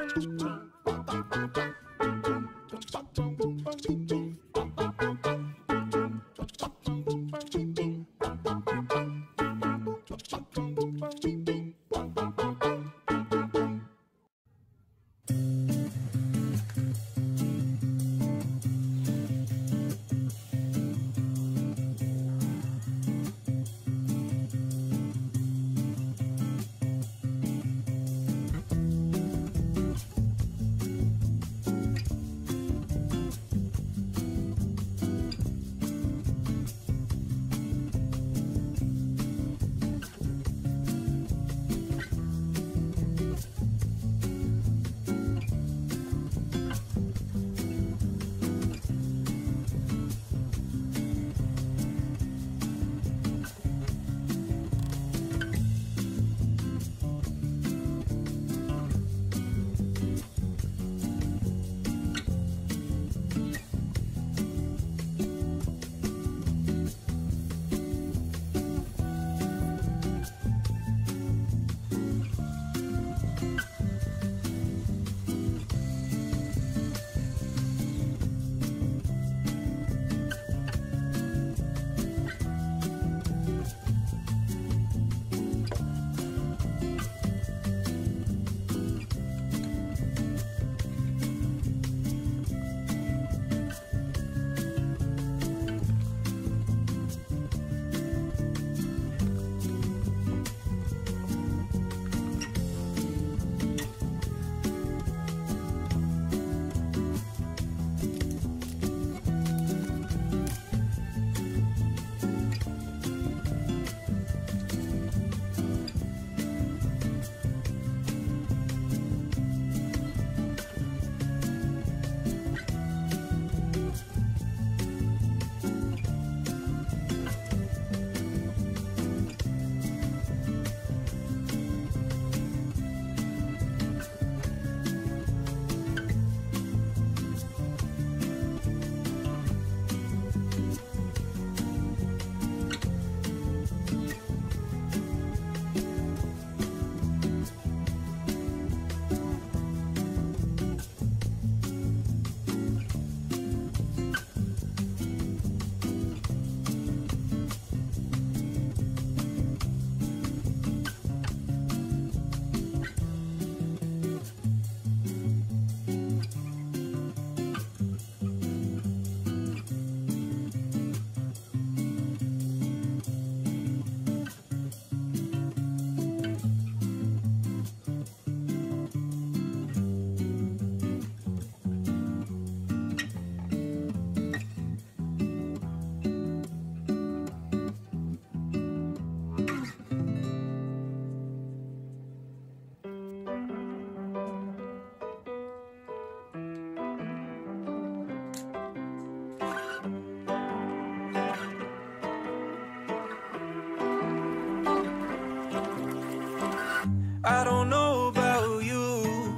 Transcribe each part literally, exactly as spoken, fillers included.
I don't know about you,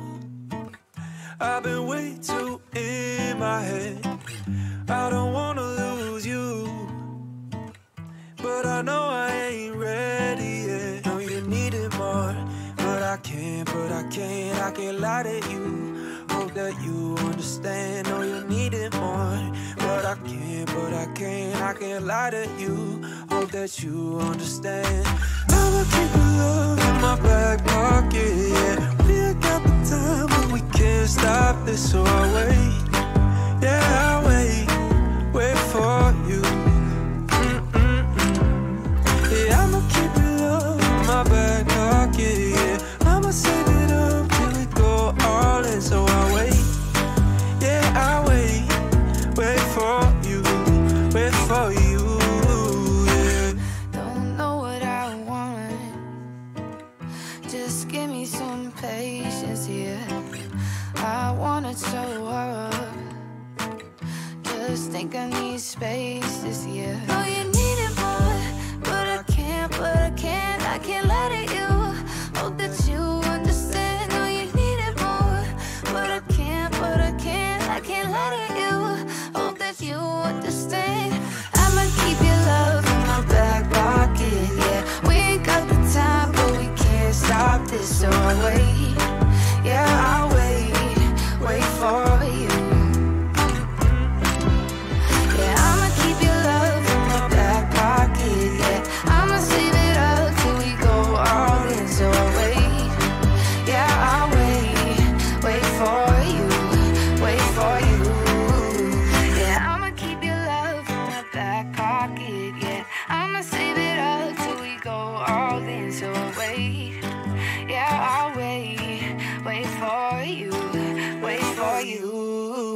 I've been way too in my head. I don't wanna lose you, but I know I ain't ready yet. Know you need it more, but I can't, but I can't, I can't lie to you. Hope that you understand. Know you need it more, but I can't, but I can't, I can't lie to you. Hope that you understand. I'ma keep your love in my back pocket, yeah. We ain't got the time, but we can't stop this, so I'll wait. Yeah, I'll wait, wait for you. Mm-mm-mm. Yeah, I'ma keep your love in my back pocket, yeah. I'ma save it up till we go all in, so I'll wait. Yeah, I'll wait, wait for you, wait for you. Give me some patience here. I want it so hard. Just think I need space this year. Know you need it more, but I can't, but I can't, I can't let it you. Hope that you understand. Know you need it more, but I can't, but I can't, I can't let it you. Hope that you understand. I'ma keep your love in my back pocket, yeah. We ain't got the time, but we can't stop this, so I'll wait. Yeah, I'll wait. for you, wait for you.